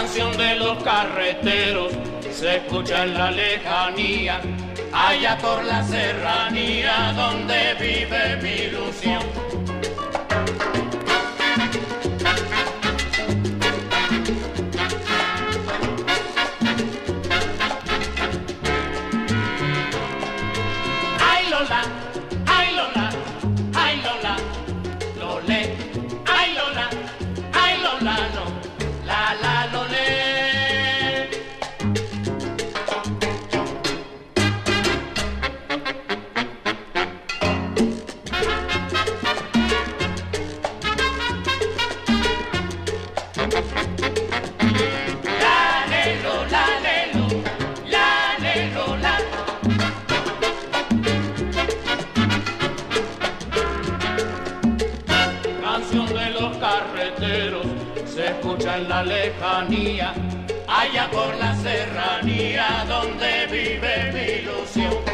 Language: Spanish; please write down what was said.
canción de los carreteros se escucha en la lejanía, allá por la serranía donde vive mi ilusión. Ay Lola, ay Lola, ay Lola, Lolé, ay Lola, ay Lola, no, la la Lolé. Canción de los carreteros se escucha en la lejanía, allá por la serranía donde vive mi ilusión.